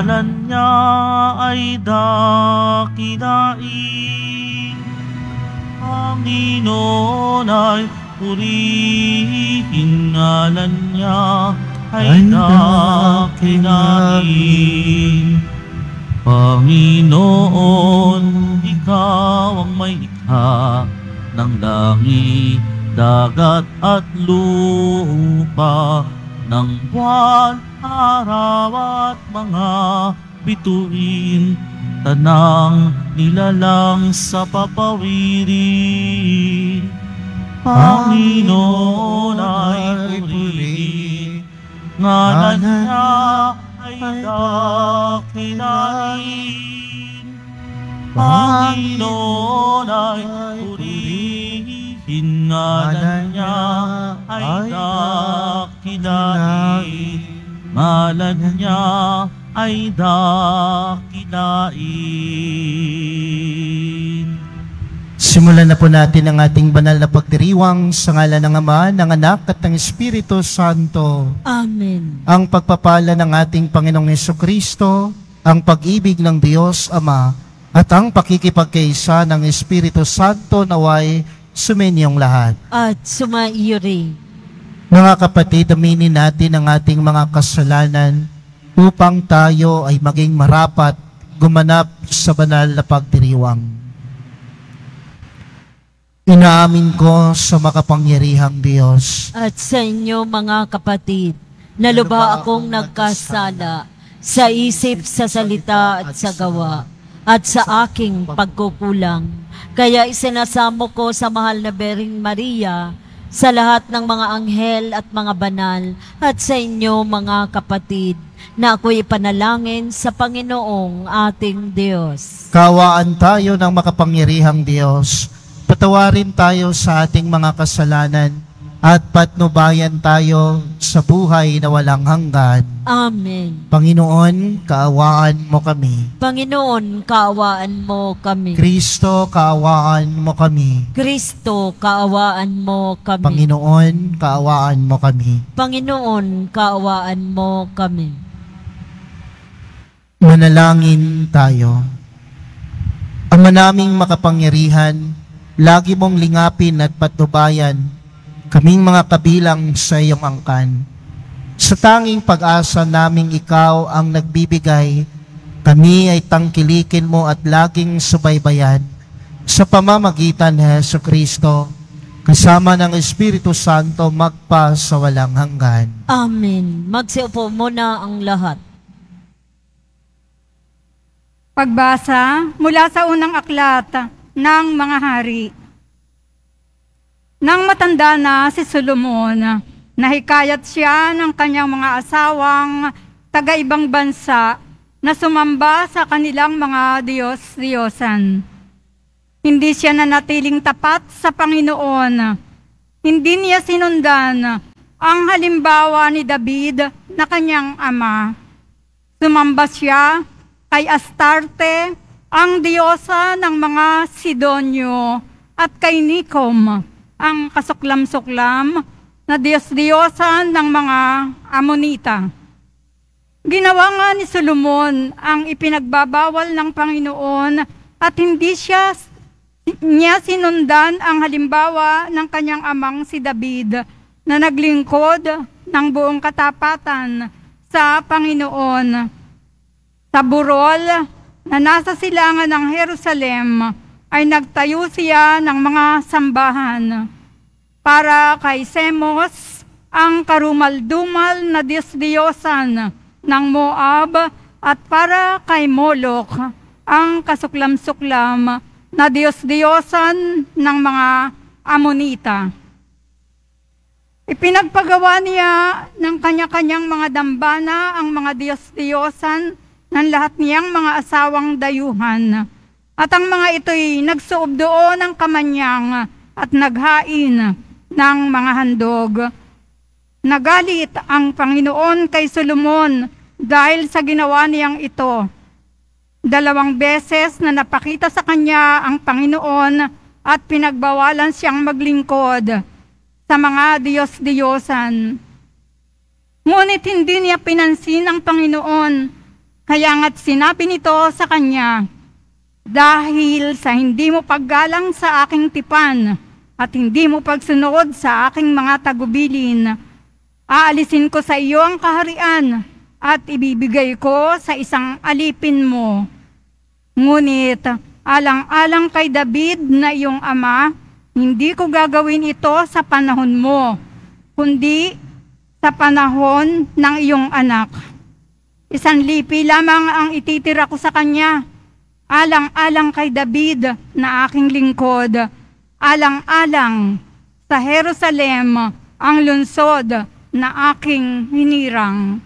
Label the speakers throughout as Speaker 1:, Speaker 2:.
Speaker 1: ngalan niya ay dakilain. Panginoon ay purihin, ngalan niya ay dakilain. Panginoon, ikaw ang may likha ng langit, dagat at lupa, ng buwan, araw at mga bituin, tanang nilalang sa papawirin. Panginoon ay purihin, ngalan niya ay dakilain. Panginoon ay purihin, ngalan niya ay dakilain. Ngalan niya ay dakilain.
Speaker 2: Simulan na po natin ang ating banal na pagdiriwang sa ngalan ng Ama, ng Anak at ng Espiritu Santo.
Speaker 3: Amen.
Speaker 2: Ang pagpapala ng ating Panginoong Hesukristo, ang pag-ibig ng Diyos Ama, at ang pakikipagkaisa ng Espiritu Santo naway suminyong lahat.
Speaker 3: At sumaiyo rin.
Speaker 2: Mga kapatid, aminin natin ang ating mga kasalanan upang tayo ay maging marapat gumanap sa banal na pagdiriwang. Inaamin ko sa makapangyarihang Diyos
Speaker 3: At sa inyo mga kapatid, na lubha akong nagkasala sa isip, sa salita at sa gawa, at sa aking pagkukulang. Kaya isinasamo ko sa mahal na Bering Maria, sa lahat ng mga anghel at mga banal, at sa inyo mga kapatid, na ako'y panalangin sa Panginoong ating Diyos.
Speaker 2: Kaawaan tayo ng makapangyarihang Diyos. Patawarin tayo sa ating mga kasalanan at patnubayan tayo sa buhay na walang hanggan.
Speaker 3: Amen.
Speaker 2: Panginoon, kaawaan mo kami.
Speaker 3: Panginoon, kaawaan mo kami.
Speaker 2: Kristo, kaawaan mo kami.
Speaker 3: Kristo, kaawaan mo kami.
Speaker 2: Panginoon, kaawaan mo kami.
Speaker 3: Panginoon, kaawaan mo kami.
Speaker 2: Manalangin tayo. Ama naming makapangyarihan, lagi mong lingapin at patnubayan kaming mga kabilang sa iyong angkan. Sa tanging pag-asa naming ikaw ang nagbibigay, kami ay tangkilikin mo at laging subaybayan sa pamamagitan ni Hesukristo, kasama ng Espiritu Santo magpa sa walang hanggan.
Speaker 3: Amen. Magsiupo muna ang lahat.
Speaker 4: Pagbasa mula sa unang aklat ng mga hari. Nang matanda na si Solomon, nahikayat siya ng kanyang mga asawang taga-ibang bansa na sumamba sa kanilang mga Diyos-Diyosan. Hindi siya nanatiling tapat sa Panginoon. Hindi niya sinundan ang halimbawa ni David na kanyang ama. Sumamba siya kay Astarte, ang diyosa ng mga Sidonyo, at kay Nikom, ang kasuklam-suklam na Diyos-diyosan ng mga Amonita. Ginawa nga ni Solomon ang ipinagbabawal ng Panginoon at hindi niya sinundan ang halimbawa ng kanyang amang si David na naglingkod ng buong katapatan sa Panginoon. Sa burol na nasa silangan ng Jerusalem ay nagtayo siya ng mga sambahan para kay Semos, ang karumal-dumal na Diyos-diyosan ng Moab, at para kay Molok, ang kasuklam-suklam na Diyos-diyosan ng mga Amonita. Ipinagpagawa niya ng kanya-kanyang mga dambana ang mga Diyos-diyosan ng lahat niyang mga asawang dayuhan. At ang mga ito'y nagsuob doon ng kamanyang at naghain ng mga handog. Nagalit ang Panginoon kay Solomon dahil sa ginawa niyang ito. 2 beses na napakita sa kanya ang Panginoon at pinagbawalan siyang maglingkod sa mga Diyos-diyosan. Ngunit hindi niya pinansin ang Panginoon Kaya nga't sinabi nito sa kanya, dahil sa hindi mo paggalang sa aking tipan at hindi mo pagsunod sa aking mga tagubilin, aalisin ko sa iyo ang kaharian at ibibigay ko sa isang alipin mo. Ngunit alang-alang kay David na iyong ama, hindi ko gagawin ito sa panahon mo, kundi sa panahon ng iyong anak. Isang lipi lamang ang ititira ko sa kanya, alang-alang kay David na aking lingkod, alang-alang sa Jerusalem ang lungsod na aking hinirang.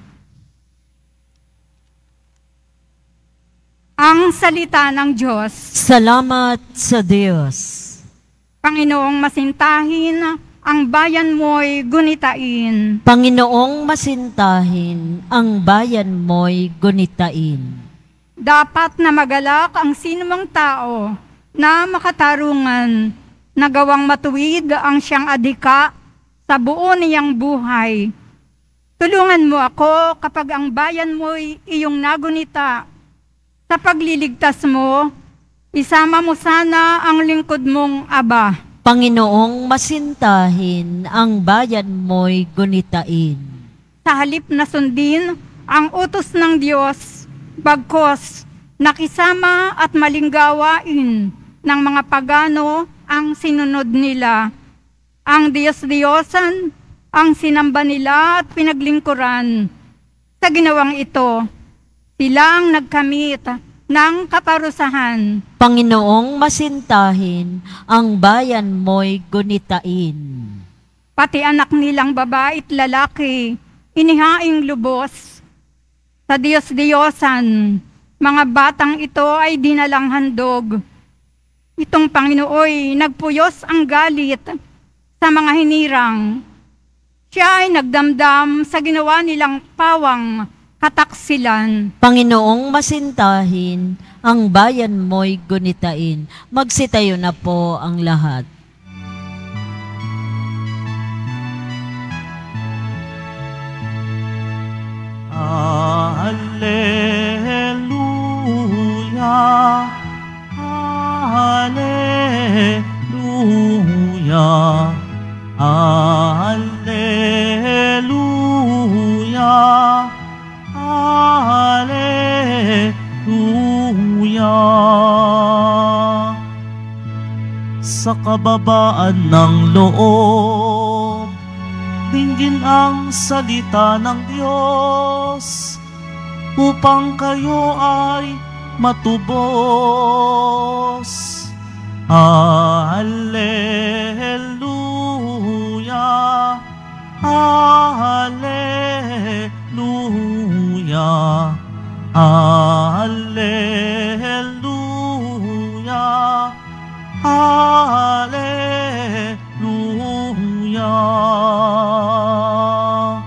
Speaker 4: Ang salita ng Diyos.
Speaker 3: Salamat sa Diyos.
Speaker 4: Panginoong masintahin, ang bayan mo'y gunitain.
Speaker 3: Panginoong masintahin, ang bayan mo'y gunitain.
Speaker 4: Dapat na magalak ang sinumang tao na makatarungan, na gawang matuwid ang siyang adhika sa buo niyang buhay. Tulungan mo ako kapag ang bayan mo'y iyong nagunita. Sa pagliligtas mo, isama mo sana ang lingkod mong Aba.
Speaker 3: Panginoong masintahin, ang bayan mo'y gunitain.
Speaker 4: Sa halip na sundin ang utos ng Diyos, bagkos nakisama at malinggawain ng mga pagano ang sinunod nila. Ang Diyos-Diyosan ang sinamba nila at pinaglingkuran. Sa ginawang ito, sila ang nagkamit ng kaparusahan.
Speaker 3: Panginoong masintahin, ang bayan mo'y gunitain.
Speaker 4: Pati anak nilang babae at lalaki, inihaing lubos. Sa Diyos-Diyosan, mga batang ito ay dinalang handog. Itong Panginooy nagpuyos ang galit sa mga hinirang. Siya ay nagdamdam sa ginawa nilang pawang kataksilan.
Speaker 3: Panginoong masintahin, ang bayan mo'y gunitain. Magsitayo na po ang lahat.
Speaker 1: Hallelujah, Hallelujah, Hallelujah, Hallelujah. Sa kababaan ng loob, dinggin ang salita ng Diyos, upang kayo ay matubos. Hallelujah, Hallelujah, Hallelujah, Hallelujah.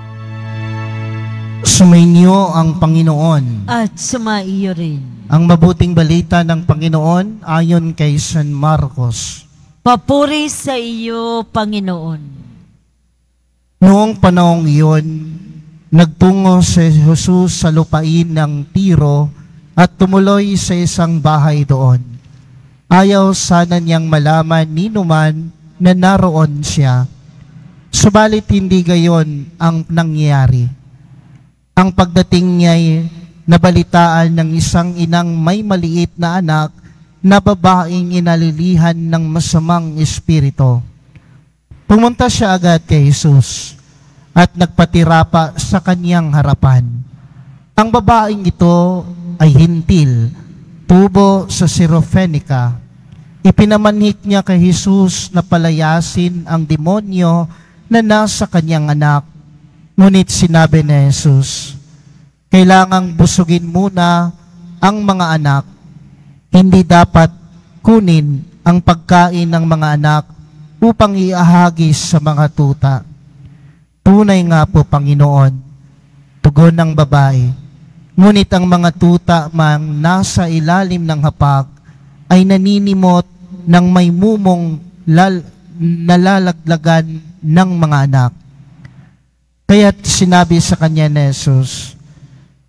Speaker 2: Sumainyo ang Panginoon.
Speaker 3: At sumaiyo rin.
Speaker 2: Ang mabuting balita ng Panginoon ayon kay San Marcos.
Speaker 3: Papuri sa iyo, Panginoon.
Speaker 2: Noong panahong iyon, nagtungo si Jesus sa lupain ng Tiro at tumuloy sa isang bahay doon. Ayaw sana niyang malaman ni numan na naroon siya. Subalit hindi gayon ang nangyari. Ang pagdating niya'y nabalitaan ng isang inang may maliit na anak na babaeng inalilihan ng masamang espiritu. Pumunta siya agad kay Jesus at nagpatirapa sa kaniyang harapan. Ang babaeng ito ay hintil, tubo sa Sirofenica. Ipinamanhik niya kay Jesus na palayasin ang demonyo na nasa kaniyang anak. Ngunit sinabi ni Jesus, kailangang busugin muna ang mga anak. Hindi dapat kunin ang pagkain ng mga anak upang iahagis sa mga tuta. Tunay nga po, Panginoon, tugon ng babae. Ngunit ang mga tuta mang nasa ilalim ng hapag ay naninimot ng may mumong nalalaglagan ng mga anak. Kaya't sinabi sa kanya ni Jesus,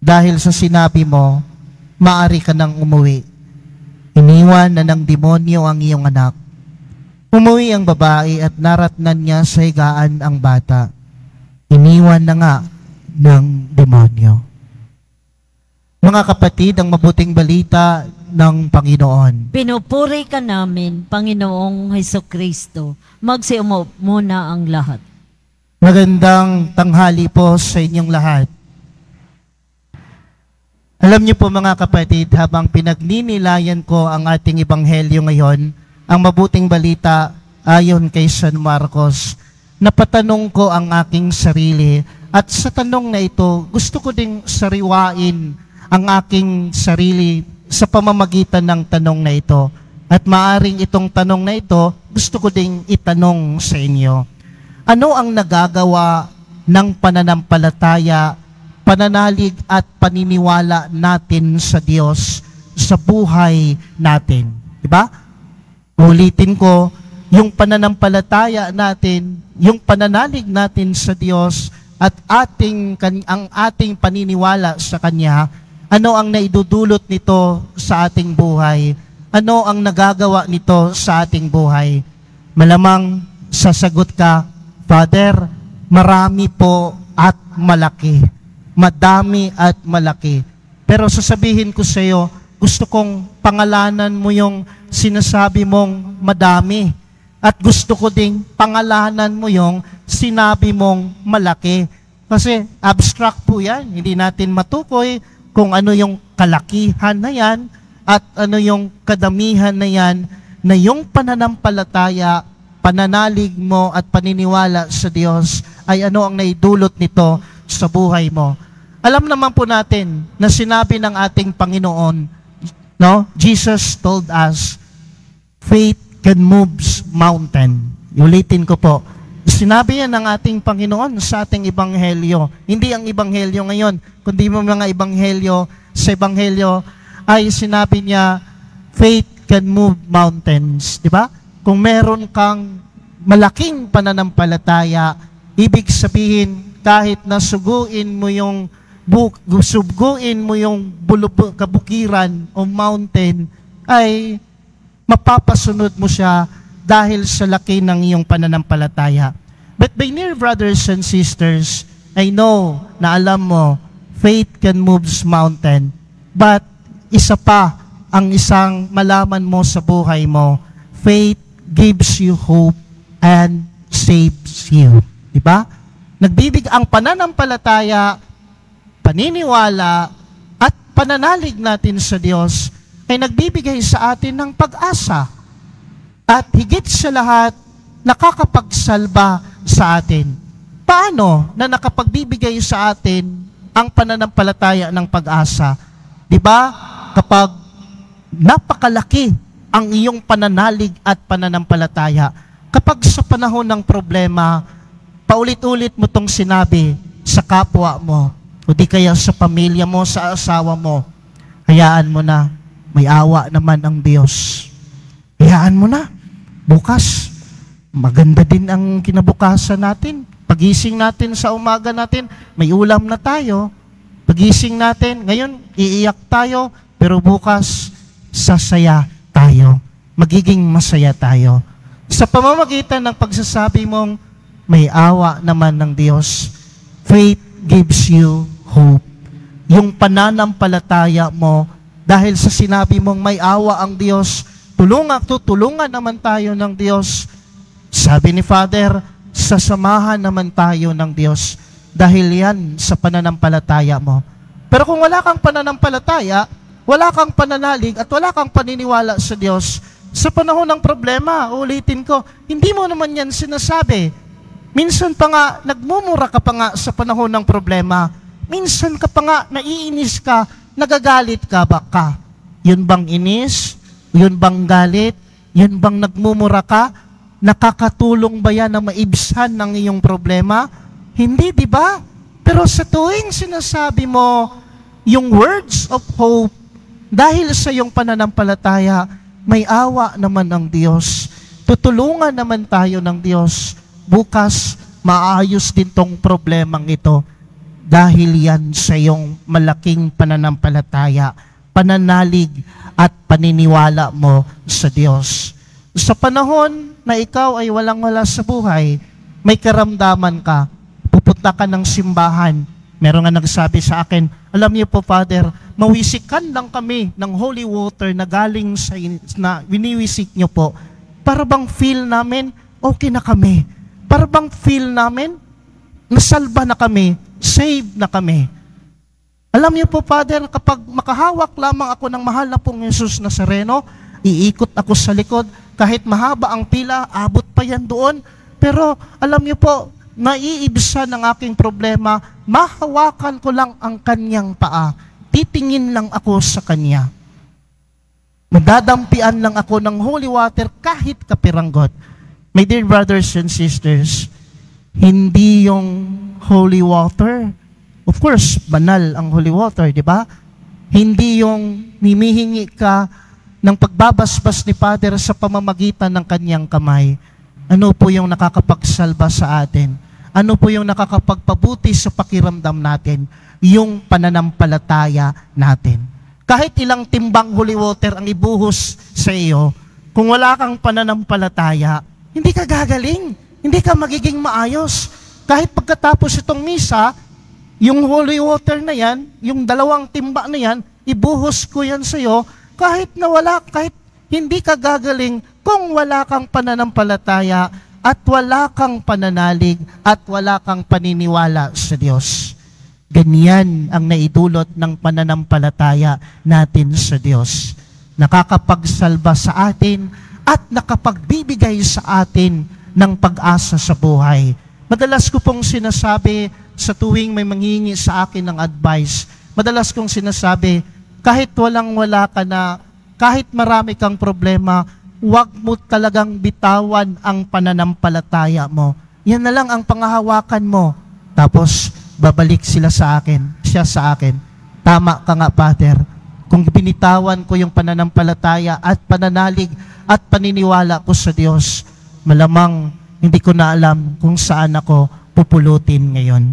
Speaker 2: dahil sa sinabi mo, maaari ka nang umuwi. Iniwan na ng demonyo ang iyong anak. Umuwi ang babae at naratnan niya sa higaan ang bata. Iniwan na nga ng demonyo. Mga kapatid, ang mabuting balita ng Panginoon.
Speaker 3: Pinupuri ka namin, Panginoong Hesukristo. Magsiumo muna ang lahat.
Speaker 2: Magandang tanghali po sa inyong lahat. Alam niyo po mga kapatid, habang pinagninilayan ko ang ating ebanghelyo ngayon, ang mabuting balita ayon kay San Marcos, napatanong ko ang aking sarili at sa tanong na ito, gusto ko ding sariwain ang aking sarili sa pamamagitan ng tanong na ito. At maaring itong tanong na ito, gusto ko ding itanong sa inyo. Ano ang nagagawa ng pananampalataya, pananalig at paniniwala natin sa Diyos sa buhay natin? Diba? Ulitin ko, yung pananampalataya natin, yung pananalig natin sa Diyos at ang ating paniniwala sa Kanya, ano ang naidudulot nito sa ating buhay? Ano ang nagagawa nito sa ating buhay? Malamang sasagot ka, Father, marami po at malaki. Madami at malaki. Pero sasabihin ko sa iyo, gusto kong pangalanan mo yung sinasabi mong madami. At gusto ko ding pangalanan mo yung sinabi mong malaki. Kasi abstract po yan. Hindi natin matukoy kung ano yung kalakihan na yan at ano yung kadamihan na yan na yung pananampalataya, pananalig mo at paniniwala sa Diyos ay ano ang naidulot nito sa buhay mo. Alam naman po natin na sinabi ng ating Panginoon, no? Jesus told us, faith can move mountain. Ulitin ko po. Sinabi yan ng ating Panginoon sa ating ebanghelyo. Hindi ang ebanghelyo ngayon, kundi mga ebanghelyo. Sa ebanghelyo ay sinabi niya, faith can move mountains. Di ba? Kung meron kang malaking pananampalataya, ibig sabihin, kahit nasuguin mo yung kabukiran o mountain, ay mapapasunod mo siya dahil sa laki ng iyong pananampalataya. But my dear brothers and sisters, I know na alam mo, faith can move mountain. But isa pa ang isang malaman mo sa buhay mo, faith gives you hope and saves you. Diba? Ang pananampalataya, paniniwala, at pananalig natin sa Diyos ay nagbibigay sa atin ng pag-asa. At higit sa lahat, nakakapagsalba sa atin. Paano na nakapagbibigay sa atin ang pananampalataya ng pag-asa? Diba? Kapag napakalaki ang iyong pananalig at pananampalataya, kapag sa panahon ng problema, paulit-ulit mo tong sinabi sa kapwa mo, o di kaya sa pamilya mo, sa asawa mo, hayaan mo na, may awa naman ang Diyos. Hayaan mo na. Bukas, maganda din ang kinabukasan natin. Pagising natin sa umaga natin, may ulam na tayo. Pagising natin, ngayon, iiyak tayo, pero bukas, sasaya tayo. Magiging masaya tayo. Sa pamamagitan ng pagsasabi mong, may awa naman ng Diyos, faith gives you hope. Yung pananampalataya mo, dahil sa sinabi mong may awa ang Diyos, tulungan naman tayo ng Diyos. Sabi ni Father, sasamahan naman tayo ng Diyos dahil yan sa pananampalataya mo. Pero kung wala kang pananampalataya, wala kang pananalig at wala kang paniniwala sa Diyos, sa panahon ng problema, ulitin ko, hindi mo naman yan sinasabi. Minsan pa nga, nagmumura ka pa nga sa panahon ng problema. Minsan ka pa nga, naiinis ka, nagagalit ka ba ka? Yun bang inis? Yun bang galit? Yun bang nagmumura ka? Nakakatulong ba yan na maibsan ng iyong problema? Hindi, di ba? Pero sa tuwing sinasabi mo yung words of hope, dahil sa iyong pananampalataya, may awa naman ng Diyos. Tutulungan naman tayo ng Diyos. Bukas, maayos din tong problemang ito. dahil yan sa iyong malaking pananampalataya, pananalig at paniniwala mo sa Diyos. Sa panahon na ikaw ay walang-wala sa buhay, may karamdaman ka, pupunta ka ng simbahan, meron nga nagsabi sa akin, alam niyo po, Father, mawisikan lang kami ng holy water na galing sa na winiwisik niyo po. Para bang feel namin, okay na kami. Para bang feel namin, nasalba na kami, saved na kami. Alam niyo po, Father, kapag makahawak lamang ako ng mahal na pong Jesus Nazareno, iikot ako sa likod, kahit mahaba ang pila, abot pa yan doon. Pero alam niyo po, naiibsan ng aking problema, mahawakan ko lang ang kanyang paa. Titingin lang ako sa kanya. Madadampian lang ako ng holy water kahit kapiranggot. My dear brothers and sisters, hindi yung holy water. Of course, banal ang holy water, di ba? Hindi yung himihingi ka ng pagbabasbas ni Father sa pamamagitan ng kanyang kamay. Ano po yung nakakapagsalba sa atin? Ano po yung nakakapagpabuti sa pakiramdam natin? Yung pananampalataya natin. Kahit ilang timbang holy water ang ibuhos sa iyo, kung wala kang pananampalataya, hindi ka gagaling. Hindi ka magiging maayos. Kahit pagkatapos itong misa, yung holy water na yan, yung 2 timba na yan, ibuhos ko yan sa iyo, kahit hindi ka gagaling kung wala kang pananampalataya at wala kang pananalig at wala kang paniniwala sa Diyos. Ganyan ang naidulot ng pananampalataya natin sa Diyos. Nakakapagsalba sa atin at nakapagbibigay sa atin ng pag-asa sa buhay. Madalas ko pong sinasabi sa tuwing may manghingi sa akin ng advice, madalas kong sinasabi, kahit walang-wala ka na, kahit marami kang problema, huwag mo talagang bitawan ang pananampalataya mo. Yan na lang ang pangahawakan mo. Tapos, babalik siya sa akin. Tama ka nga, Father. Kung binitawan ko yung pananampalataya at pananalig at paniniwala ko sa Diyos, malamang hindi ko na alam kung saan ako pupulutin ngayon.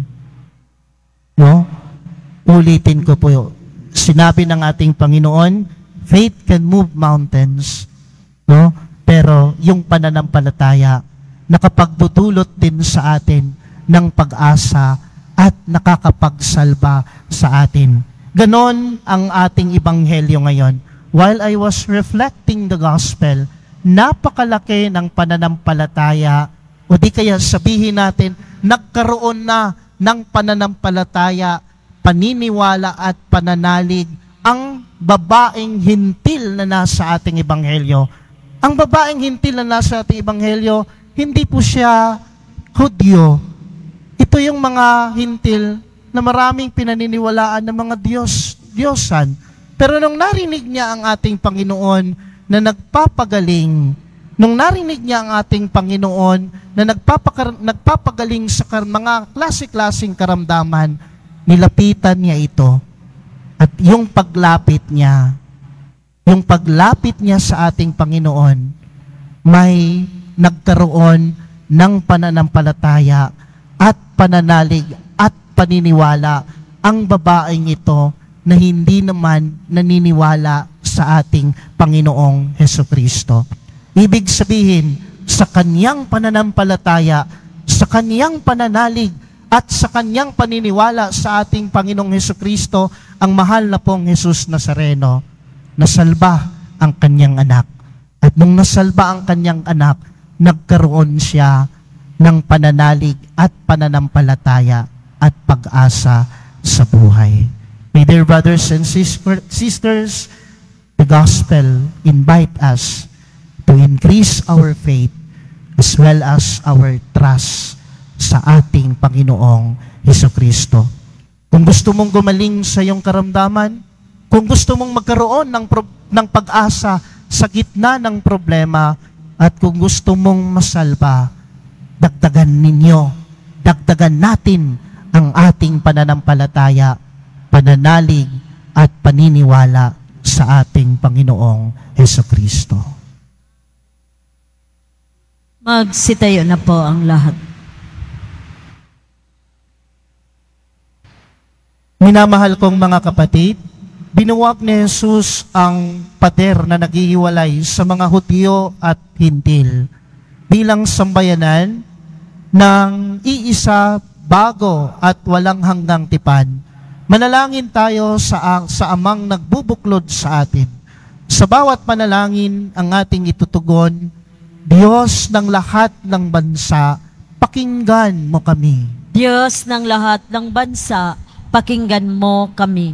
Speaker 2: No? Ulitin ko po. Sinabi ng ating Panginoon, faith can move mountains. No? Pero yung pananampalataya, nakapagdudulot din sa atin ng pag-asa at nakakapagsalba sa atin. Ganon ang ating ebanghelyo ngayon. While I was reflecting the gospel, napakalaki ng pananampalataya, o di kaya sabihin natin, nagkaroon na ng pananampalataya, paniniwala at pananalig ang babaeng hintil na nasa ating ebanghelyo. Ang babaeng hintil na nasa ating ebanghelyo, hindi po siya Hudyo. Ito yung mga hintil na maraming pinaniniwalaan ng mga Diyosan. Pero nung narinig niya ang ating Panginoon na nagpapagaling, nung narinig niya ang ating Panginoon na nagpapagaling sa mga klase-klaseng karamdaman, nilapitan niya ito. At yung paglapit niya sa ating Panginoon, may nagkaroon ng pananampalataya at pananalig at paniniwala ang babaeng ito na hindi naman naniniwala sa ating Panginoong Hesukristo. Ibig sabihin, sa kanyang pananampalataya, sa kanyang pananalig, at sa kanyang paniniwala sa ating Panginoong Hesukristo, ang mahal na pong Jesus Nazareno, nasalba ang kanyang anak. At nung nasalba ang kanyang anak, nagkaroon siya ng pananalig at pananampalataya at pag-asa sa buhay. My dear brothers and sisters, the gospel invite us to increase our faith as well as our trust sa ating Panginoong Hesukristo. Kung gusto mong gumaling sa iyong karamdaman, kung gusto mong magkaroon ng pag-asa sa gitna ng problema, at kung gusto mong masalba, dagdagan natin ang ating pananampalataya, pananalig at paniniwala sa ating Panginoong Hesukristo.
Speaker 3: Magsitayo na po ang lahat.
Speaker 2: Minamahal kong mga kapatid, binuwag ni Jesus ang pader na naghihiwalay sa mga Hudyo at Hintil bilang sambayanan ng iisa, bago at walang hanggang tipan. Manalangin tayo sa amang nagbubuklod sa atin. Sa bawat panalangin ang ating itutugon, Diyos ng lahat ng bansa, pakinggan mo kami.
Speaker 3: Diyos ng lahat ng bansa, pakinggan mo kami.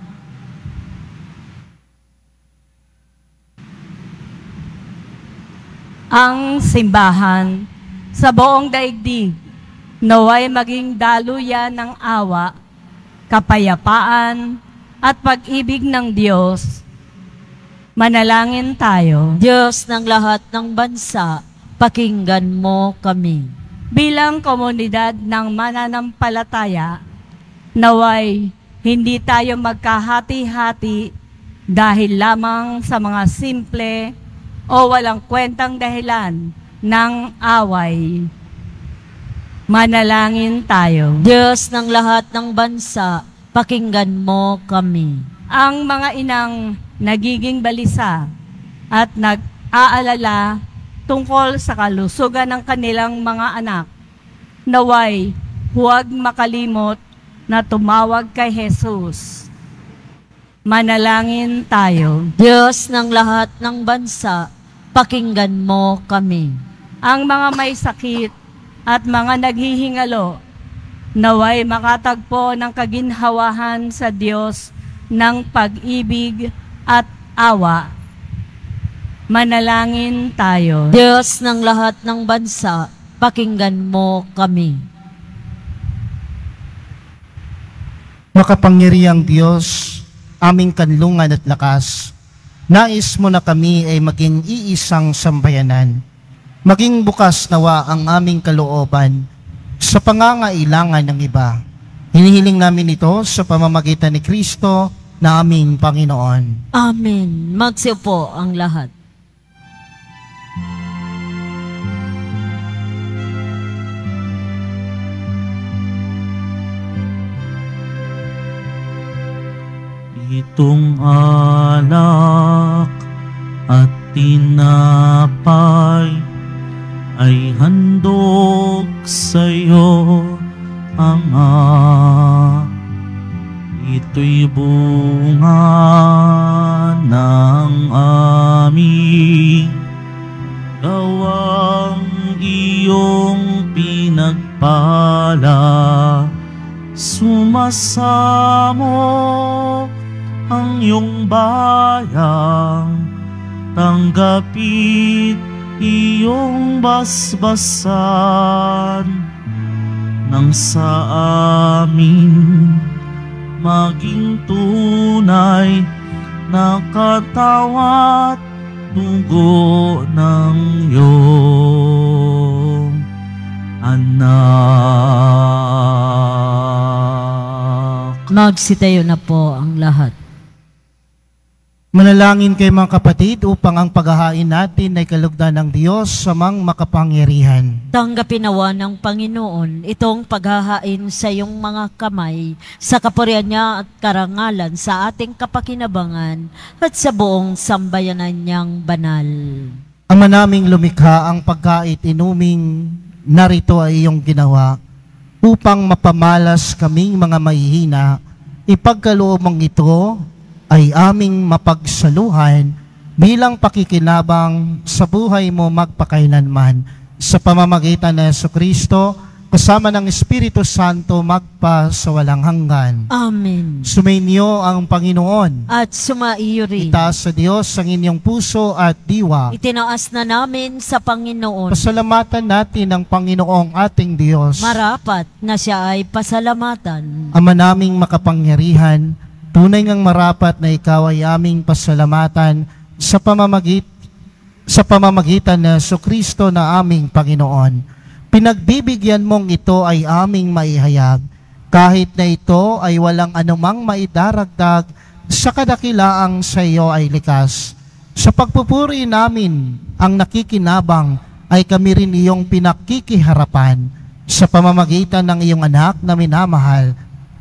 Speaker 5: Ang simbahan sa buong daigdig naway maging daluyan ng awa, kapayapaan at pag-ibig ng Diyos. Manalangin tayo.
Speaker 3: Diyos ng lahat ng bansa, pakinggan mo kami.
Speaker 5: Bilang komunidad ng mananampalataya, naway hindi tayo magkahati-hati dahil lamang sa mga simple o walang kwentang dahilan ng away. Manalangin tayo.
Speaker 3: Diyos ng lahat ng bansa, pakinggan mo kami.
Speaker 5: Ang mga inang nagiging balisa at nag-aalala tungkol sa kalusugan ng kanilang mga anak, naway huwag makalimot na tumawag kay Jesus. Manalangin tayo.
Speaker 3: Diyos ng lahat ng bansa, pakinggan mo kami.
Speaker 5: Ang mga may sakit at mga naghihingalo, naway makatagpo ng kaginhawahan sa Diyos ng pag-ibig at awa. Manalangin tayo.
Speaker 3: Diyos ng lahat ng bansa, pakinggan mo kami.
Speaker 2: Makapangyarihang Diyos, aming kanlungan at lakas, nais mo na kami ay maging iisang sambayanan. Maging bukas nawa ang aming kalooban sa pangangailangan ng iba. Hinihiling namin ito sa pamamagitan ni Kristo na aming Panginoon.
Speaker 3: Amen. Magsiupo ang lahat.
Speaker 1: Itong alak at tinapay ay handog sa'yo, Ama. Ito'y bunga ng aming gawang iyong pinagpala. Sumasamo ang iyong bayang, tanggapit iyong basbasan, nang sa amin maging tunay na katawat dugo ng iyong anak.
Speaker 3: Magsitayo na po ang lahat.
Speaker 2: Manalangin kayo mga kapatid upang ang paghahain natin ay kalugdan ng Diyos sa mang makapangyarihan.
Speaker 3: Tanggapin nawa ng Panginoon itong paghahain sa iyong mga kamay, sa kapurihan niya at karangalan sa ating kapakinabangan at sa buong sambayanan niyang banal.
Speaker 2: Ama naming lumikha, ang pagkait inuming narito ay iyong ginawa upang mapamalas kaming mga mahihina. Ipagkaloob mong ito ay aming mapagsaluhan bilang pakikinabang sa buhay mo magpakailanman, sa pamamagitan ng Jesucristo kasama ng Espiritu Santo magpa sa walang hanggan.
Speaker 3: Amen.
Speaker 2: Sumainyo ang Panginoon.
Speaker 3: At sumaiyo rin.
Speaker 2: Itaas sa Diyos ang inyong puso at diwa.
Speaker 3: Itinaas na namin sa Panginoon.
Speaker 2: Pasalamatan natin ang Panginoong ating Diyos.
Speaker 3: Marapat na siya ay pasalamatan.
Speaker 2: Ama naming makapangyarihan, tunay ngang marapat na ikaw ay aming pasalamatan sa pamamagitan na Jesucristo na aming Panginoon. Pinagbibigyan mong ito ay aming maihayag, kahit na ito ay walang anumang maidaragdag sa kadakilaang sa iyo ay likas. Sa pagpupuri namin, ang nakikinabang ay kami rin iyong pinakikiharapan sa pamamagitan ng iyong anak na minamahal,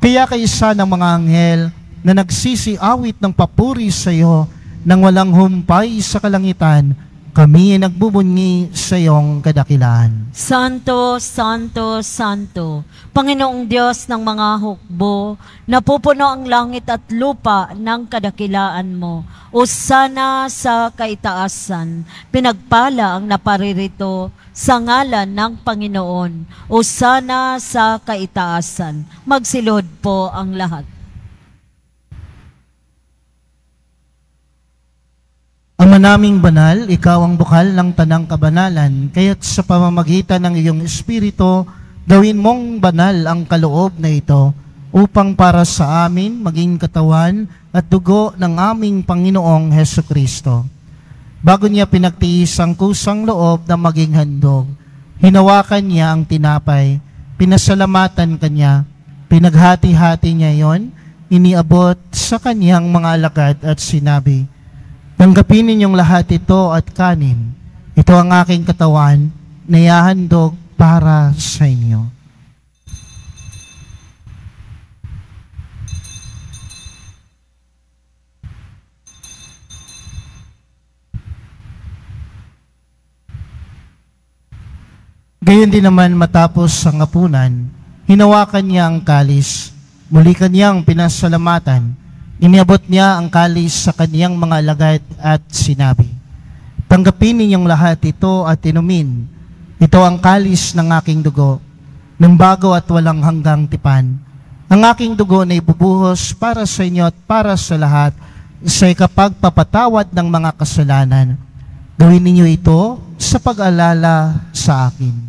Speaker 2: Kaya kaisa ng mga anghel na nagsisiawit ng papuri sa iyo nang walang humpay sa kalangitan, kami ay nagbubunyi sa iyong kadakilaan.
Speaker 3: Santo, Santo, Santo, Panginoong Diyos ng mga hukbo, napupuno ang langit at lupa ng kadakilaan mo. Hosana sa kaitaasan, pinagpala ang naparirito sa ngalan ng Panginoon. Hosana sa kaitaasan, magsilod po ang lahat.
Speaker 2: Ama naming banal, ikaw ang bukal ng tanang kabanalan, kaya't sa pamamagitan ng iyong Espiritu, gawin mong banal ang kaloob na ito, upang para sa amin maging katawan at dugo ng aming Panginoong Hesukristo. Bago niya pinagtiis ang kusang loob na maging handog, hinawakan niya ang tinapay, pinasalamatan kanya, pinaghati-hati niya yon, iniabot sa kanyang mga alagad at sinabi, "Tanggapin ninyong lahat ito at kanin. Ito ang aking katawan na ihahandog para sa inyo." Gayon din naman matapos ang hapunan, hinawakan niya ang kalis, muli kanyang pinasalamatan, iniabot niya ang kalis sa kaniyang mga alagad at sinabi, "Tanggapin ninyong lahat ito at inumin. Ito ang kalis ng aking dugo, ng bago at walang hanggang tipan. Ang aking dugo na ibubuhos para sa inyo at para sa lahat sa ikapagpapatawad ng mga kasalanan. Gawin ninyo ito sa pag-alala sa akin."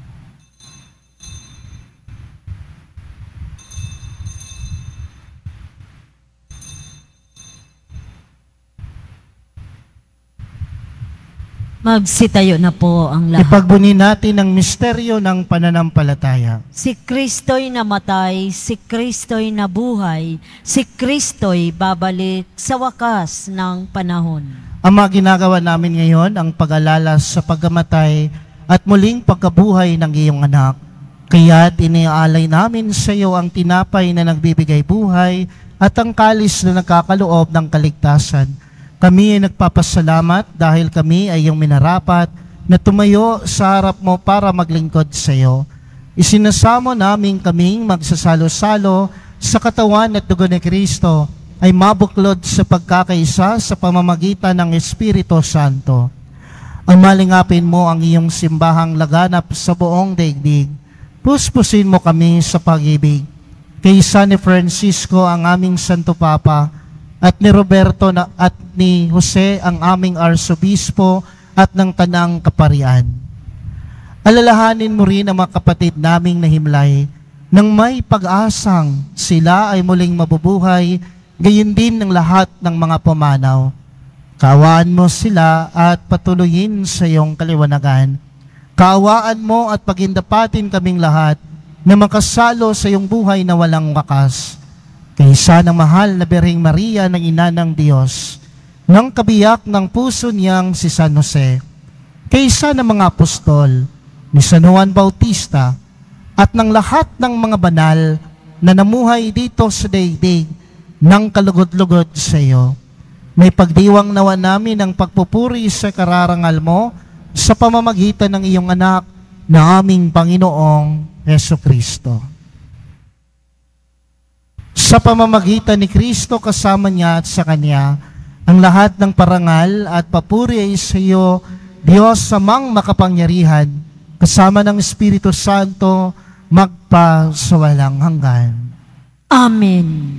Speaker 3: Magsitayo na po ang lahat.
Speaker 2: Ipagbuni natin ang misteryo ng pananampalataya.
Speaker 3: Si Kristo'y namatay, si Kristo'y nabuhay, si Kristo'y babalik sa wakas ng panahon.
Speaker 2: Ama, ginagawa namin ngayon ang pag-alala sa pagkamatay at muling pagkabuhay ng iyong anak. Kaya't iniaalay namin sa iyo ang tinapay na nagbibigay buhay at ang kalis na nagkakaloob ng kaligtasan. Kami ay nagpapasalamat dahil kami ay iyong minarapat na tumayo sa harap mo para maglingkod sa iyo. Isinasamo namin kaming magsasalo-salo sa katawan at dugo ni Kristo ay mabuklod sa pagkakaisa sa pamamagitan ng Espiritu Santo. Ang malingapin mo ang iyong simbahang laganap sa buong daigdig. Puspusin mo kami sa pag-ibig. Kay San Francisco ang aming Santo Papa, at ni Roberto at ni Jose ang aming Arsobispo at ng Tanang Kaparian. Alalahanin mo rin ang mga kapatid naming nahimlay nang may pag-asang sila ay muling mabubuhay, gayon din ng lahat ng mga pumanaw. Kaawaan mo sila at patuloyin sa iyong kaliwanagan. Kaawaan mo at pagindapatin kaming lahat na makasalo sa iyong buhay na walang wakas. Kaysa ng mahal na Birheng Maria ng Ina ng Diyos, ng kabiyak ng puso niyang si San Jose, kaysa ng mga apostol, ni San Juan Bautista, at ng lahat ng mga banal na namuhay dito sa daigdig ng kalugod-lugod sa iyo. May pagdiwang nawa namin ang pagpupuri sa kararangal mo sa pamamagitan ng iyong anak na aming Panginoong Hesukristo. Sa pamamagitan ni Kristo kasama niya at sa Kanya, ang lahat ng parangal at papuri ay sa iyo, Diyos Amang makapangyarihan, kasama ng Espiritu Santo, magpa sa walang hanggan.
Speaker 3: Amen.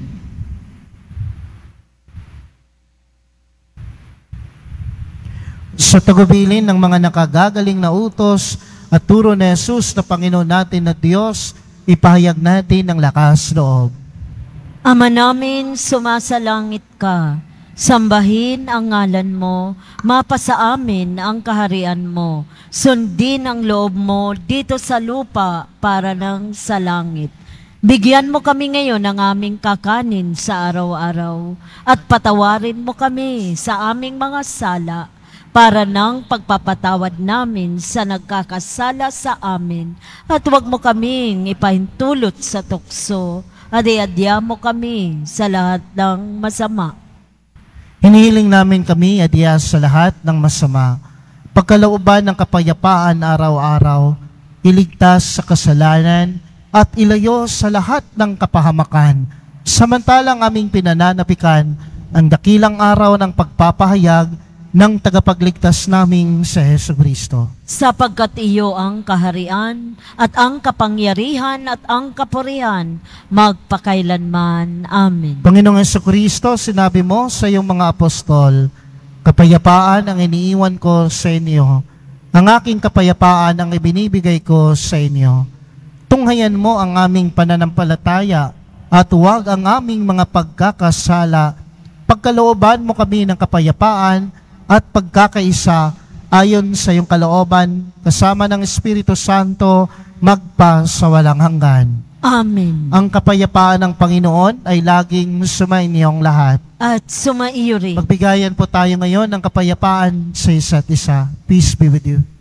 Speaker 2: Sa tagubilin ng mga nakagagaling na utos at turo ni Jesus na Panginoon natin at Diyos, ipahayag natin ang lakas loob.
Speaker 3: Ama namin, sumasalangit ka. Sambahin ang ngalan mo, mapasa amin ang kaharian mo. Sundin ang loob mo dito sa lupa para nang sa langit. Bigyan mo kami ngayon ng aming kakanin sa araw-araw at patawarin mo kami sa aming mga sala para nang pagpapatawad namin sa nagkakasala sa amin at huwag mo kaming ipahintulot sa tukso Adi-adya mo kami sa lahat ng masama.
Speaker 2: Hinihiling namin kami adya sa lahat ng masama, pagkalooban ng kapayapaan araw-araw, iligtas sa kasalanan, at ilayo sa lahat ng kapahamakan, samantalang aming pinananapikan ang dakilang araw ng pagpapahayag ng tagapagligtas naming sa Jesucristo.
Speaker 3: Sapagkat iyo ang kaharian at ang kapangyarihan at ang kapurihan magpakailanman. Amen.
Speaker 2: Panginoong Jesucristo, sinabi mo sa iyong mga apostol, kapayapaan ang iniiwan ko sa inyo, ang aking kapayapaan ang ibinibigay ko sa inyo. Tunghayan mo ang aming pananampalataya at huwag ang aming mga pagkakasala. Pagkalooban mo kami ng kapayapaan at pagkakaisa ayon sa iyong kalooban, kasama ng Espiritu Santo, magpa sa walang hanggan.
Speaker 3: Amen.
Speaker 2: Ang kapayapaan ng Panginoon ay laging sumainyong lahat.
Speaker 3: At sumaiyo rin.
Speaker 2: Magbigayan po tayo ngayon ng kapayapaan sa isa't isa. Peace be with you.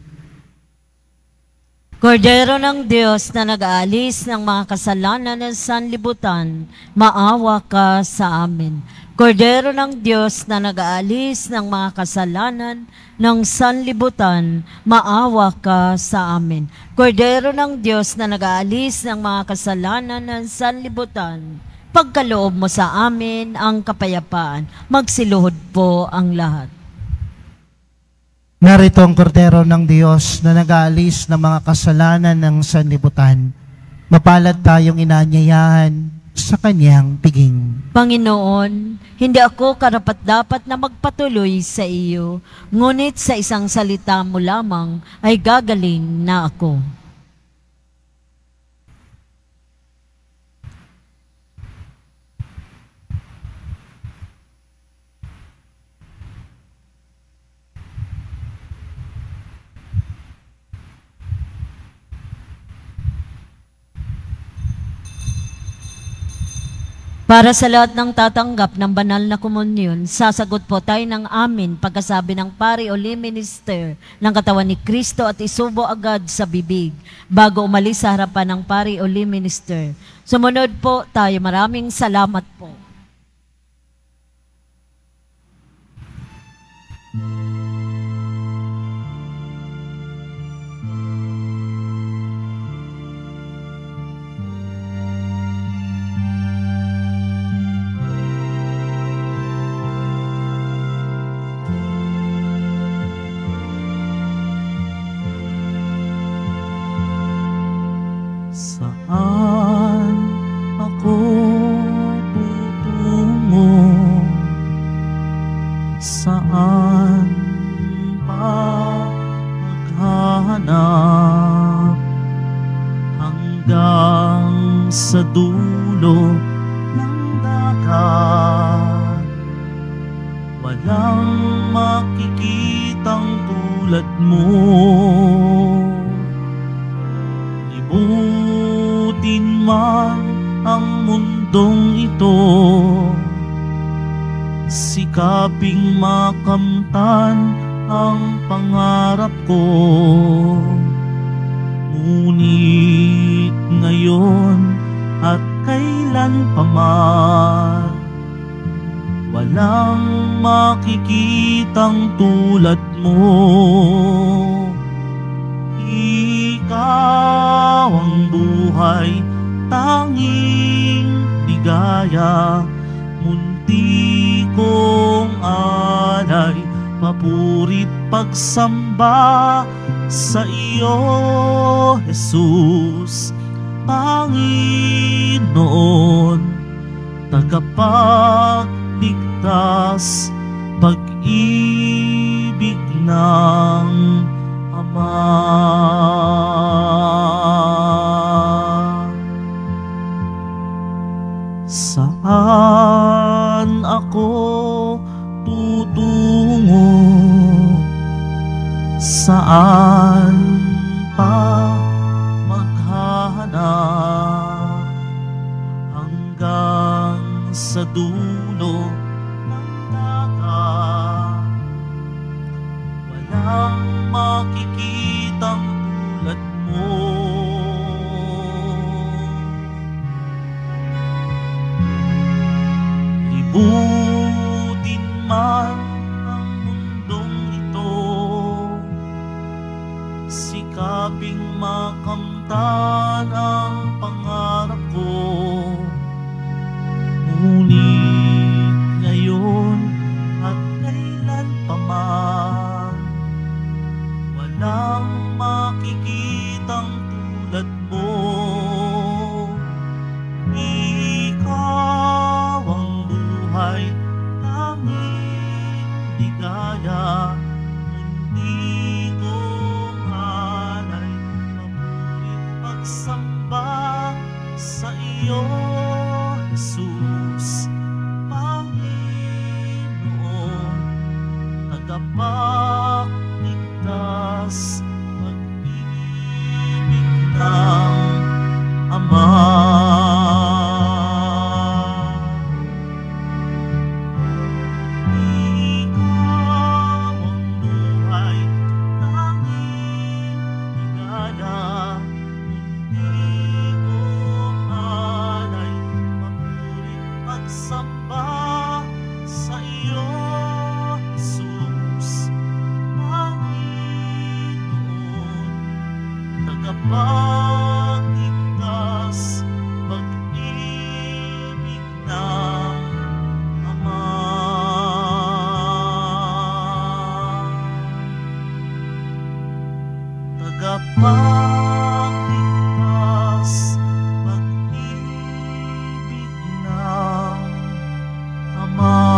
Speaker 3: Kordero ng Diyos na nag-aalis ng mga kasalanan ng sanlibutan, maawa ka sa amin. Kordero ng Diyos na nag-aalis ng mga kasalanan ng sanlibutan, maawa ka sa amin. Kordero ng Diyos na nag-aalis ng mga kasalanan ng sanlibutan, pagkaloob mo sa amin ang kapayapaan. Magsiluhod po ang lahat.
Speaker 2: Narito ang kordero ng Diyos na nag-aalis ng mga kasalanan ng sanlibutan. Mapalad tayong inanyayahan sa kanyang piging.
Speaker 3: Panginoon, hindi ako karapat-dapat na magpatuloy sa iyo, ngunit sa isang salita mo lamang ay gagaling na ako. Para sa lahat ng tatanggap ng banal na komunyon, sasagot po tayo ng amin pagkasabi ng pari o lay minister ng katawan ni Kristo at isubo agad sa bibig bago umalis sa harapan ng pari o lay minister. Sumunod po tayo. Maraming salamat po.
Speaker 1: Saan ako tutungo? Saan pa maghanap? Hanggang sa dulo ng dagat, walang makikitang tulad mo. Libutin man ang mundong ito, sikaping makamtan ang pangarap ko. Ngunit ngayon at kailan pa man, walang makikitang tulad mo. Ikaw ang buhay, tanging ligaya, munti kong alay, papurit pagsamba sa iyo, Jesus, Panginoon, tagapagligtas, pag-ibig ng Ama. Saan ako tutungo? Saan pa maghahanap? Hanggang sa dulo ng dagat, walang makikitang tulad mo. Yakaping makamtan ang pangarap ko. Ngunit ngayon at kailan pa man, walang makikitang tulad mo. Ikaw ang buhay, tanging ligaya. Mundi kong alay, mabuting pagsamba sa iyo, Jesus. Panginoon, tagapagligtas, pag-ibig ng Ama. Pagligtas, pag-ibig ng Ama. Tagapagligtas, pag-ibig ng Ama.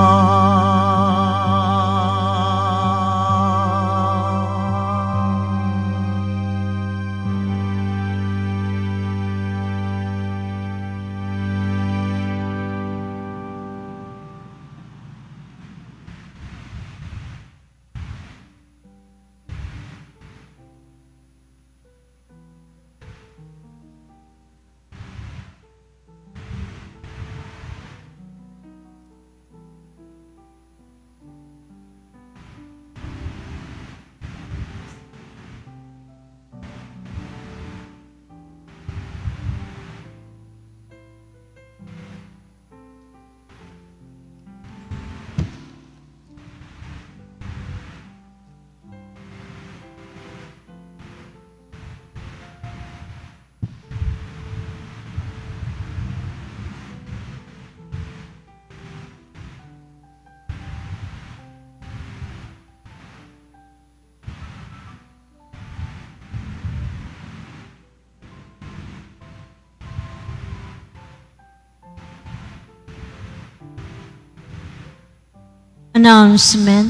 Speaker 3: Announcement.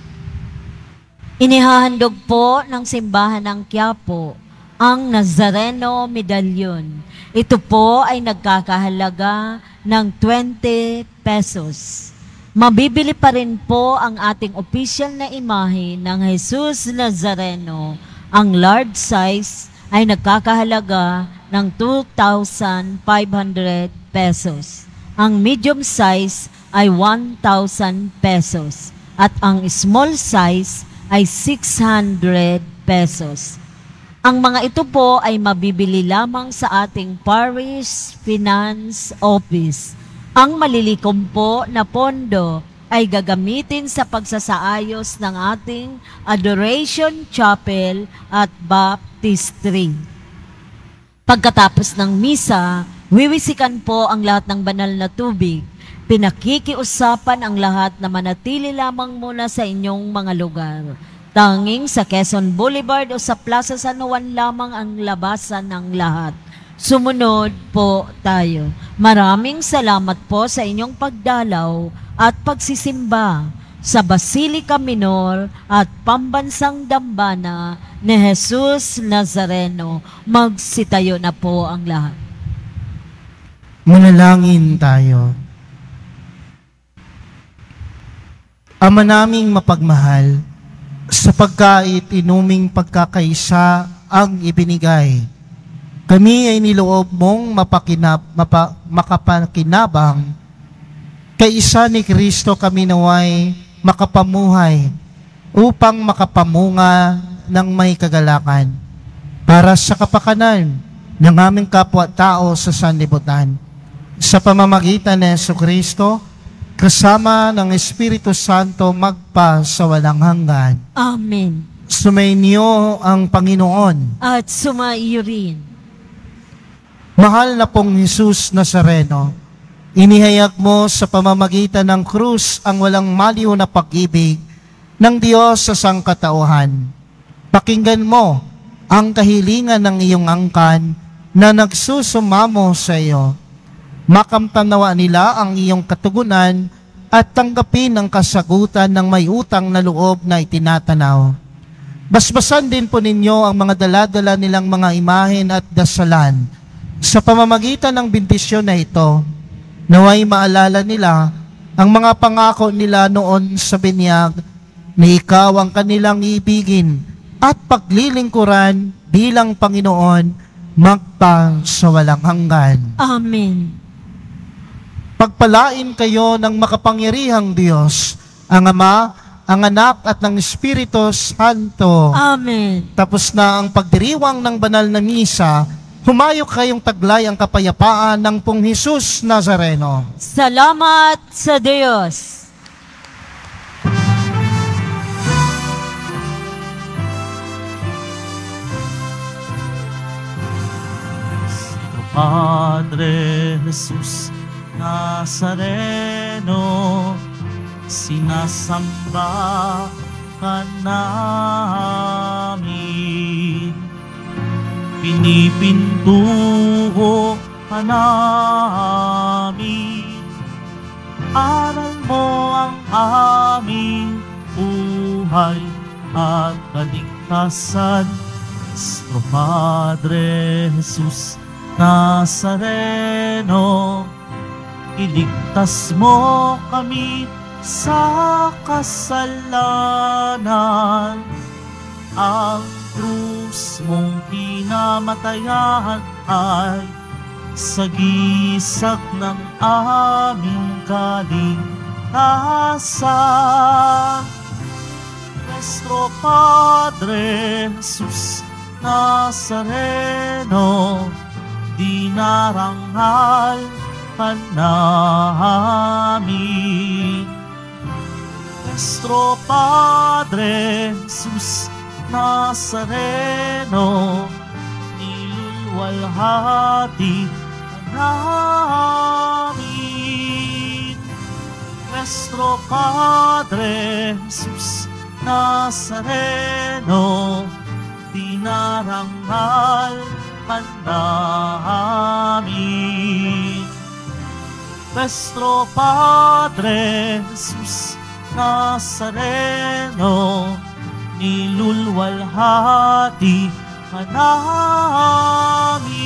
Speaker 3: Inihahandog po ng simbahan ng Quiapo ang Nazareno Medallion. Ito po ay nagkakahalaga ng 20 pesos. Mabibili pa rin po ang ating official na imahe ng Jesus Nazareno. Ang large size ay nagkakahalaga ng 2,500 pesos. Ang medium size ay 1,000 pesos at ang small size ay 600 pesos. Ang mga ito po ay mabibili lamang sa ating Parish Finance Office. Ang malilikom po na pondo ay gagamitin sa pagsasaayos ng ating Adoration Chapel at Baptistry. Pagkatapos ng misa, wiwisikan po ang lahat ng banal na tubig. Pinakikiusapan ang lahat na manatili lamang muna sa inyong mga lugar. Tanging sa Quezon Boulevard o sa Plaza San Juan lamang ang labasan ng lahat. Sumunod po tayo. Maraming salamat po sa inyong pagdalaw at pagsisimba sa Basilica Minor at Pambansang Dambana ni Jesus Nazareno. Magsitayo na po ang lahat.
Speaker 2: Manalangin tayo. Ama naming mapagmahal, sa pagkait inuming pagkakaisa ang ibinigay, kami ay niloob mong makapakinabang kay isa ni Kristo kami naway makapamuhay upang makapamunga ng may kagalakan para sa kapakanan ng aming kapwa-tao sa sanlibutan. Sa pamamagitan ni Jesucristo, kasama ng Espiritu Santo magpa sa walang hanggan.
Speaker 3: Amen.
Speaker 2: Sumainyo ang Panginoon.
Speaker 3: At sumaiyo rin.
Speaker 2: Mahal na pong Jesus Nazareno, inihayag mo sa pamamagitan ng krus ang walang maliw na pag-ibig ng Diyos sa sangkatauhan. Pakinggan mo ang kahilingan ng iyong angkan na nagsusumamo sa iyo. Makamtanawa nila ang iyong katugunan at tanggapin ang kasagutan ng may utang na loob na itinatanaw. Basbasan din po ninyo ang mga dala-dala nilang mga imahen at dasalan. Sa pamamagitan ng bendisyon na ito, naway maalala nila ang mga pangako nila noon sa binyag na ikaw ang kanilang ibigin at paglilingkuran bilang Panginoon magpa sa walang hanggan.
Speaker 3: Amen.
Speaker 2: Pagpalain kayo ng makapangyarihang Diyos, ang Ama, ang Anak at ng Espiritu Santo.
Speaker 3: Amen.
Speaker 2: Tapos na ang pagdiriwang ng banal na misa, humayo kayong taglay ang kapayapaan ng pong Jesus Nazareno.
Speaker 3: Salamat sa Diyos.
Speaker 1: Padre Jesus Nazareno, sinasamba ka namin. Pinipintuho ka namin. Aral mo ang aming buhay at kaligtasan. Nuestro Padre Jesus Nazareno, iligtas mo kami sa kasalanan. Ang krus mong pinamatayan ay sagisag ng aming kaligtasan. Nuestro Padre Jesus Nazareno, dinarangal ka namin. Nuestro Padre Jesus Nazareno, nilulwalhati ka namin. Nuestro Padre Jesus Nazareno, dinarangal ka namin. Nuestro Padre Jesus Nazareno, nilulwalhati ka namin.